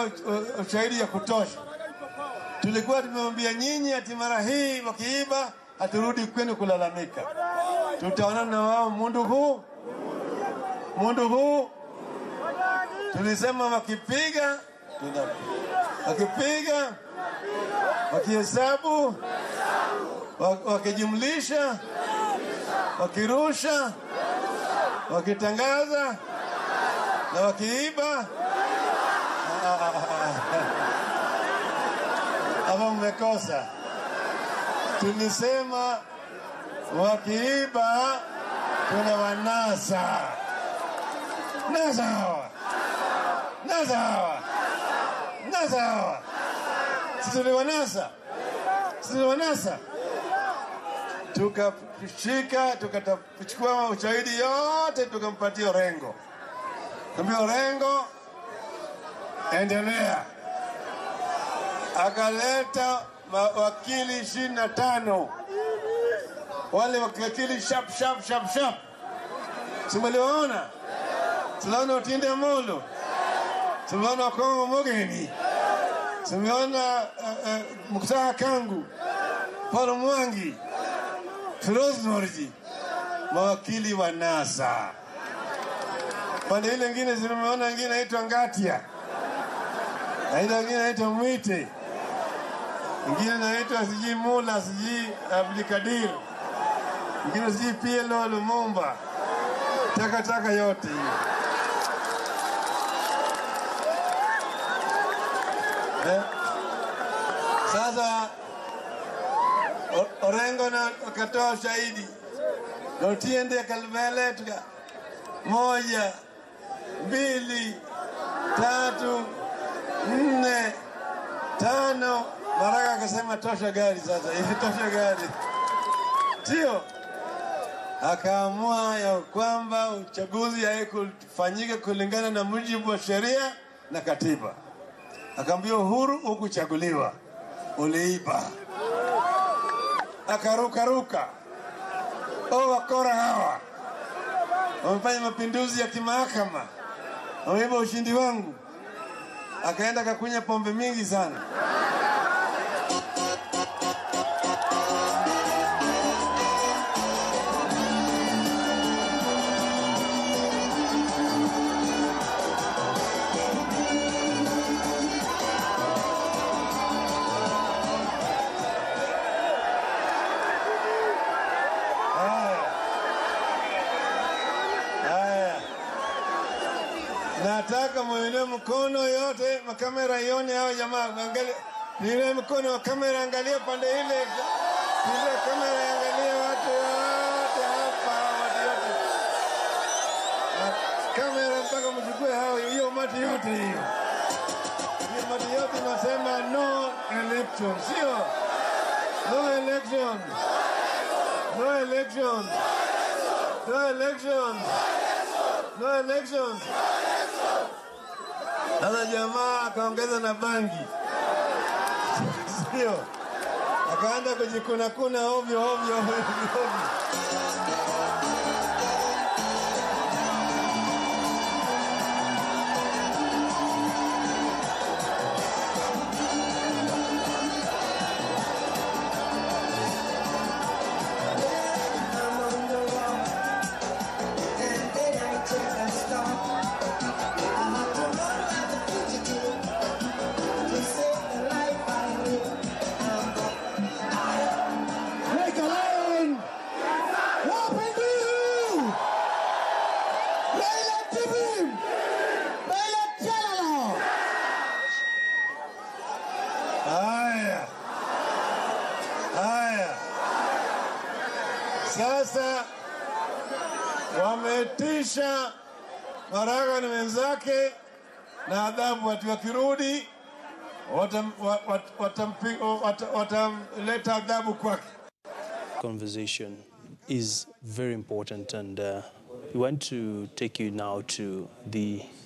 ushahidi ya kutosha. Tulikuwa tumemwambia nyinyi ati mara hii wakiiba haturudi kwenu kulalamika. Tutaona na wao mundu huu. Tulisema wakipiga, wakipiga, wakihesabu, wakijumlisha, wakirusha, wakitangaza na wakiiba. Ama mmekosa. Tulisema wakiiba tunawanasa. Nasa hawa. Tuliwanasa. Tukashika, tukachukua ushahidi yote, tukampatia Orengo. Kaambia Orengo, endelea. Akaleta wakili 25. Wale wakili sharp. Tumeliona. Tuliona Otinde Molo. Tuliona Kongo Mogeni. Tuliona Muktaha Kangu. Paulo Mwangi. Firoz Norji. Mawakili wa NASA. Pande ile nyingine zimeona wengine anaitwa Ngatia. Na ile nyingine anaitwa Mwite. Mwingine anaitwa siji Mula, siji Abdikadir. Mwingine siji PLO Lumumba. Taka yote hiyo. Sasa Orengo na akatoa ushahidi. Na Otiende Kalvele tuka 1, 2, 3, 4, 5. Maraga akasema tosha gari sasa. Tosha gari. Sio? Akaamua ya kwamba uchaguzi haikufanyika kulingana na mujibu wa sheria na katiba. Akaambia Uhuru, hukuchaguliwa, uliiba. Akaruka. Wakora hawa wamefanya mapinduzi ya kimahakama, wameiba ushindi wangu. Akaenda akakunya pombe mingi sana. Nataka muinue mkono yote, makamera ione hao jamaa. Angalia, niinue mkono wa kamera, angalia pande ile. Ile kamera angalia watu wote hapa, watu wote. Kamera mpaka mchukue hao, hiyo mati yote hiyo. Hiyo mati yote nasema no election, sio? No election. No election. No election. No election. Sasa jamaa akaongeza na bangi. Sio. Akaanza kujikuna ovyo. Sasa wametisha Maraga na wenzake na adhabu, watu wakirudi watamleta adhabu kwake. Conversation is very important, and we want to take you now to the